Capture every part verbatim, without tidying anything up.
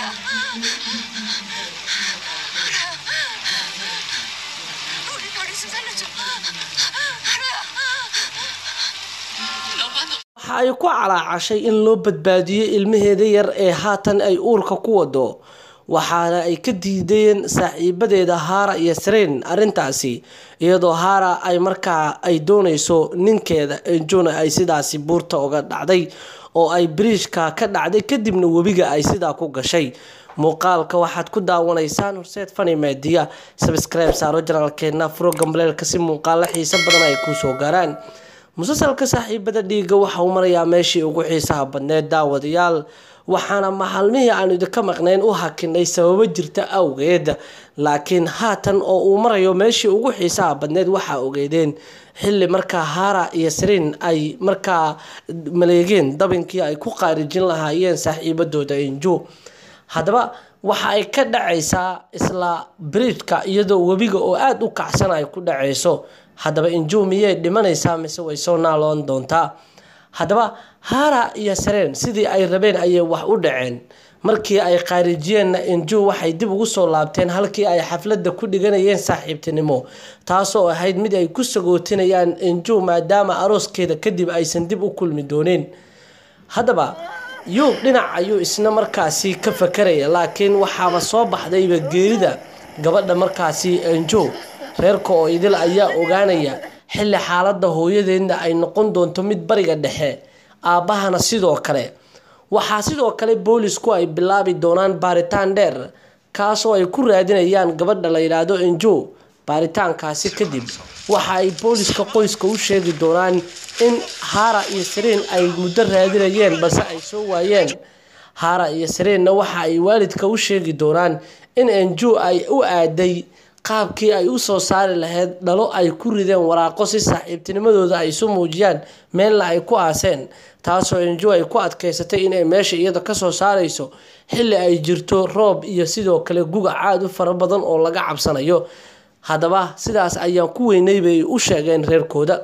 waxay ku calaacashay in loo badbaadiyo ilmaheeda yar ee haatan ay uurka ku wado waxaana ay ka diideen saaxiibadeeda Hara iyo Seren arintaasi iyadoo Hara ay markaa ay doonayso ninkeeda Enjona ay sidaasi buurta uga dhacday oo ay bridge-ka ka dhacday kadibna webiga ay sidaa ku gashay muuqaalka waxaad ku daawanaysaan Horseed Funny Media subscribe saaro channelkeena furo gambaleelka si muuqaal xiiso badan ay ku soo gaaraan musalsalka saaxiibada dhiiga waxa uu marayaa meeshii ugu xiisaha badneed daawadayaal waxaana maxalmihii aan idinka maqnayn u hakinay sababo jirta awgeed laakiin haatan oo uu marayo meeshii ugu xiisaha badneed waxa ogeedeen xilli markaa Hara iyo Seren ay markaa maleegeen dabinkii ay ku qaarijin lahaayeen saaxiibadooda Enjo hadaba waxa ay ka dhacaysaa isla bridge-ka iyadoo webiga oo aad u kacsan ay ku dhacayso hadaba Enjo miyay dhimanaysaa mise way soo naaloon doontaa hadaba Hara iyo Seren sidii ay rabeen ayay wax u dhaceen markii ay qaarijiyeen Enjo waxay dib ugu soo laabteen halkii ay xafladda ku dhiganayeen saaxiibtinimo taasoo ahayd mid ay ku sagootinayaan Enjo maadaama arooskeeda kadib aysan dib u kulmi dooneen hadaba Yug dhinac ayuu isna markaasi ka fakaraya laakiin waxaaba soo baxdayba geerida gabadha markaasi Enjo reerka oo idil ayaa ogaanaya xilli xaaladda hooyadeena ay noqon doonto mid bariga dhexe aabahana sidoo kale waxa sidoo kale boolisku ay bilaabi doonaan baaritaan dheer kaasoo ay ku raadinayaan gabadha la yiraahdo Enjo baaritaankaasi kadib waxa ay booliska qoyska u sheegi doonaan in Hara iyo Seren ay muddo raadinayeen balse ay soo waayeen Hara iyo Seren waxa ay waalidka u sheegi doonaan in Enjo ay u aaday qaabkii ay u soo saari lahayd dhalo ay ku rideen waraaqo si saaxiibtinimadooda ay soo muujiyaan meel ay ku aaseen taasoo Enjo ay ku adkaysatay in ay meesha iyada ka soo saarayso xilli ay jirto roob iyo sidoo kale guga caad u fara badan oo laga cabsanayo hadaba sidaas ayaan ku weynay bay u sheegeen reerkooda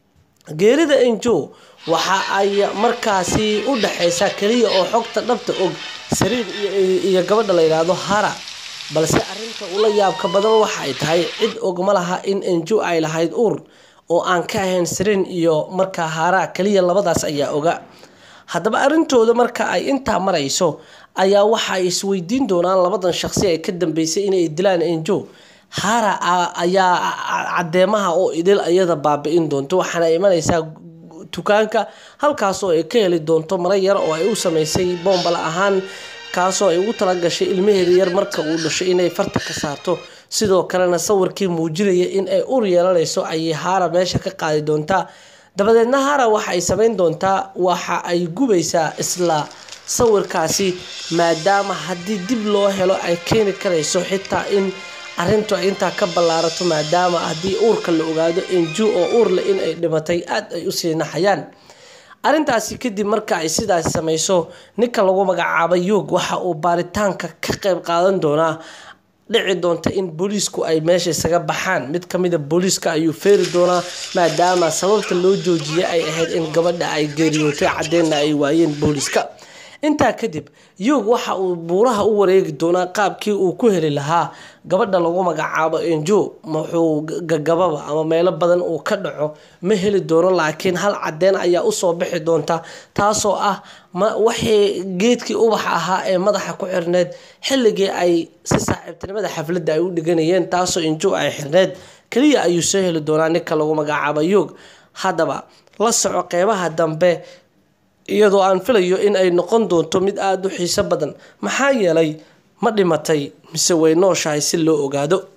geerida Enjo waxa ay markaasi u dhaxaysaa kaliya oo xogta dhabta og Seren iyo gabadha la yiraahdo Hara balse arinta ula yaabka badan waxa ay tahay cid og ma laha in Enjo ay lahayd uur oo aan ka ahayn Seren iyo markaa Hara kaliya labadaas ayaa oga hadaba arintooda marka ay inta marayso ayaa waxa ay isweydiin doonaan labadan shakhsi ay ka dambeysay inay dilaan Enjo Hara ayaa cadeemaha oo idil ayada baabi'in doonto waxana imanaysaa tukaanka halkaas oo ay ka heli doonto mara yar oo ay u sameysay bombala ahaan kaasoo ay ugu tala gashay ilmaheeda yar marka uu dhashay inay farta ka saarto sidoo kalena sawirkii muujinaya in ay ur yeelanayso ay Hara meesha ka qaadi doontaa dabadeedna Hara waxa ay sameyn doontaa waxa ay gubaysaa isla sawirkaasi maadaama haddii dib loo helo ay keeni karayso xitaa in arintu ay inta ka ballaarato maadaama haddii uurka la ogaado Enjo oo uur la in ay dhimatay aad ay u siinaxayaan arintaasi kadib marka ay sidaas sameeyso ninka lagu magacaabo Yug waxa uu baaritaanka ka qayb qaadan doonaa dhici doonta in boolisku ay meesha isaga baxaan mid kamida booliska ayuu feeri doonaa maadaama sababta loo joojiyay ay ahayd in gabadha ay geeriyootay cadeena ay waayeen booliska inta kadib Yug waxa uu buuraha u wareegi doonaa qaabkii uu ku heli lahaa gabadha lagu magacaabo Enjo wuxuu gagababa ama meelo badan uu ka dhaco ma heli doono laakiin hal cadeen ayaa u soo bixi doonta taasoo ah waxay geedkii ubax ahaa ee madaxa ku xirneed xilligii ay si saaxiibtinimada xafladda ay u dhiganayeen taasoo Enjo ay xirneed kaliya ayuu soo heli doonaa ninka lagu magacaabo Yug hadaba la soco qeybaha dambe iyadoo aan filayo in ay noqon doonto mid aad u xiiso badan maxaa yeelay ma dhimatay mise way nooshahay si loo ogaado